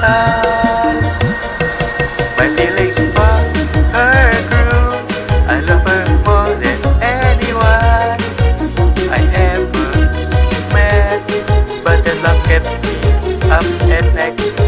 heart. My feelings for her grew. I love her more than anyone I ever met. But the love kept me up at night.